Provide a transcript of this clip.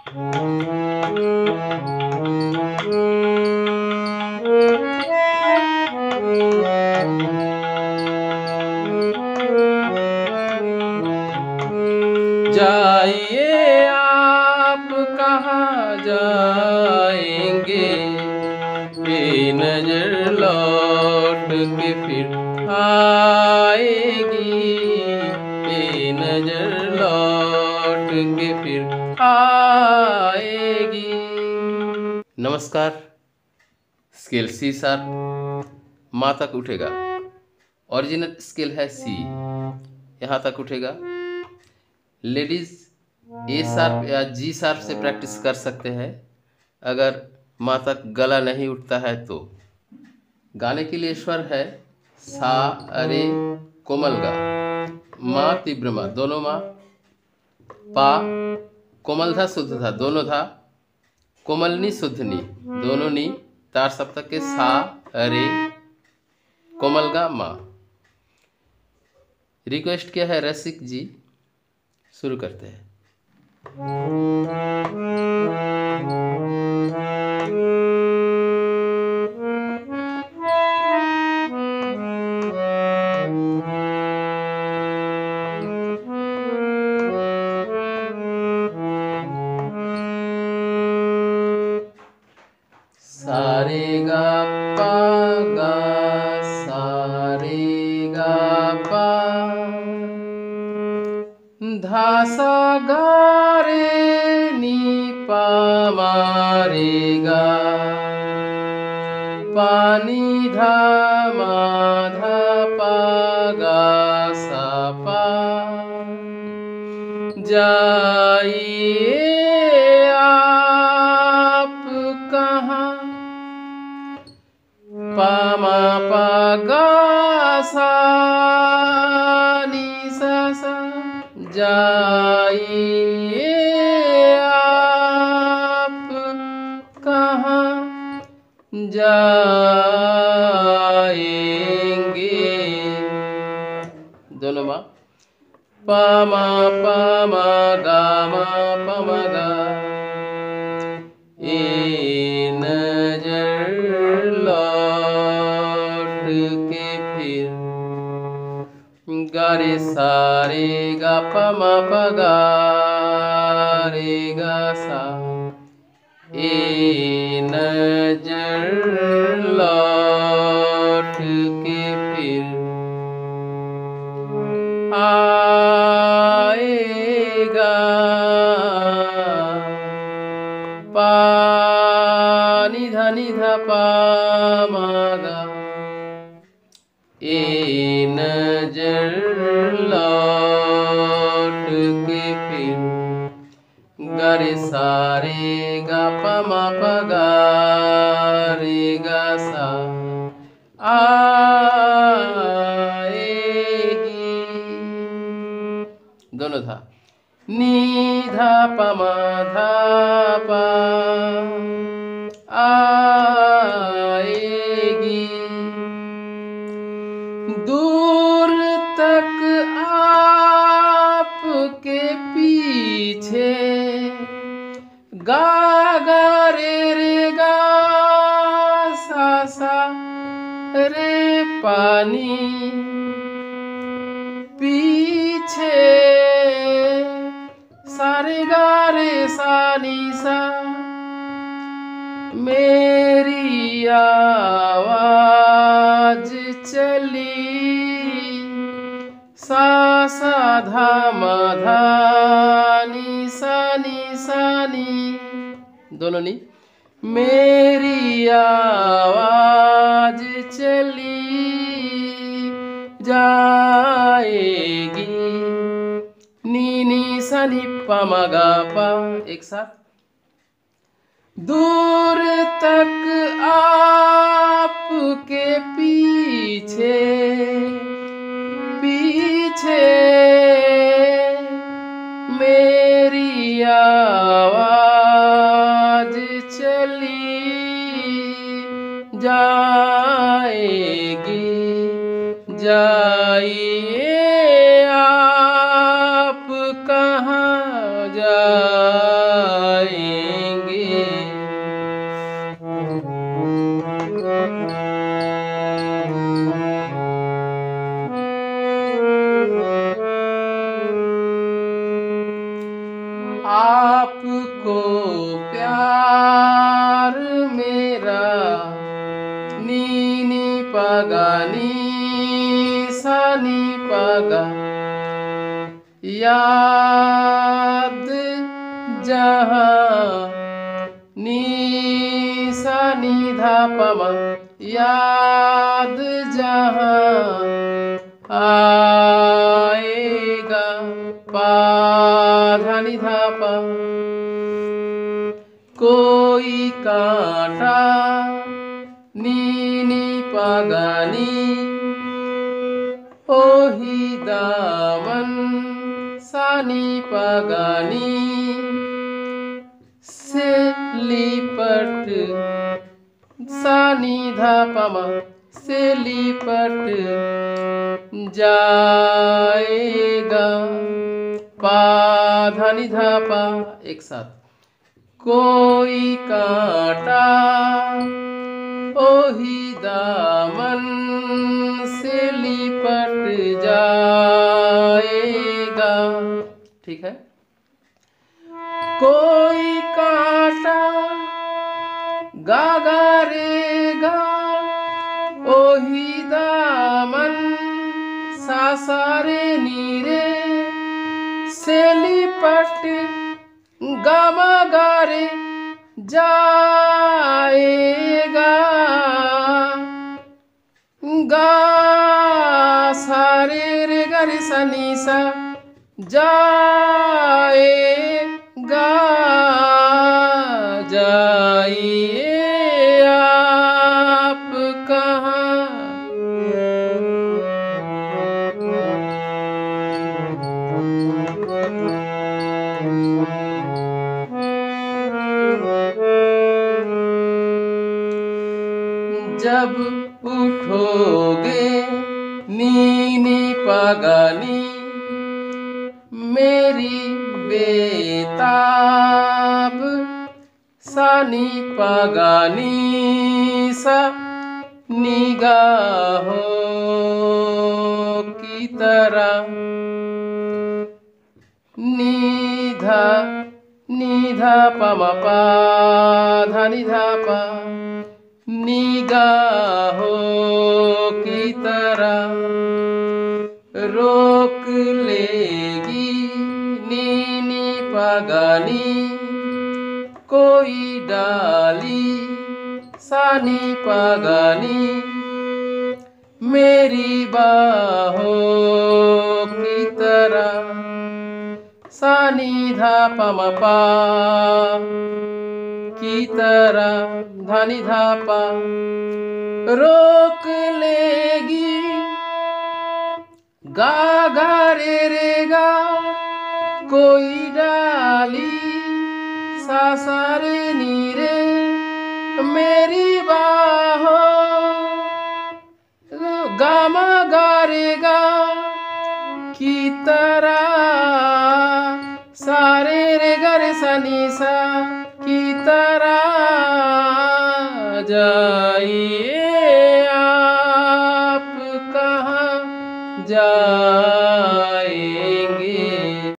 जाइए आप कहाँ जाएंगे, बेनज़र लौट के फिर आएगी, बेनज़र लौट के फिर आएगी। नमस्कार। स्केल सी शार्प माँ तक उठेगा। ओरिजिनल स्केल है सी, यहाँ तक उठेगा। लेडीज ए शार्प या जी शार्प से प्रैक्टिस कर सकते हैं अगर माँ तक गला नहीं उठता है तो। गाने के लिए स्वर है सा, अरे, कोमल गा, माँ, तीव्र माँ, दोनों माँ, पा, कोमल धा शुद्ध धा दोनों धा, कोमल नी शुद्ध नी दोनों नी, तार सप्तक के सा, अरे, कोमल गा, माँ। रिक्वेस्ट किया है रसिक जी, शुरू करते हैं। सारे गा पा गा, सारे गा पा, धा सा गा रे नी पा मा रे गा, पा नी धा मा धा पा गा सा पा। जाइए आप कहाँ, पा मा पा गा सा नी सा सा। जाइए आप कहाँ जाएंगे, दोनों माँ, पा मा गा मा पा मा गा। ए नजर लौट के फिर, गा रे सारे गा पा मा पा गा रे गा सा। ए नजर लौट के फिर आएगा, पा नि धा पा मा गा। ए नजर लौट के फिर, गा रे सारे गा पा मा पा गा रे गा सा। आएगी, दोनों धा, नी धा पा मा धा पा। आएगी, दूर तक आपके पीछे, गा गा रे गा सा सा रे पानी। पीछे सारे गा रे सा नी सा, मेरी आवाज चली, सा सा धा मा धा नी सा नी, दोनों नी। मेरी आवाज चली जाएगी, नी सा नी पा मा गा पा। एक साथ, दूर तक आपके पीछे, पीछे मेरी आवाज चली जाएगी। जाइए आप कहाँ जाएंगे, आपको प्यार मेरा, नी नी पगा नी सा नी पगा, याद जहाँ नी सा नी धा पमा, याद जहाँ आएगा पा धा नी धा पा। कोई कांटा नी नी पगा नी, ओही दामन सा नी पगा नी, से लिपट सा नी धा पमा, से लिपट जाएगा पा धा नी धा पा। एक साथ। कोई कांटा ओही दामन से लिपट जाएगा। ठीक है। कोई कांटा गा गा रे गा, ओही दामन सा सा रे नी रे, से लिपट गामा गा रे जाएगा, गा सा रे रे गा रे सा नी सा, जाएगा। जाइए आप कहाँ, जब उठोगे नी नी पगा नी, मेरी बेताब सा नी पगा नी सा, निगाहों की तरह निधा पमा पा धा निधा पा, निगाहों की तरह रोक लेगी नी नी पगा नी, कोई डाली सा नी पगा नी, मेरी बाहों की तरह सा नी धा पमा पा की तरह धा नी धा पा। रोक लेगी गा गा रे गा, कोई डाली सा सा रे नी रे, मेरी बाहों गामा गा रे गा की तरह, सारे रे गा रे सा नी सा की तरह जाइए।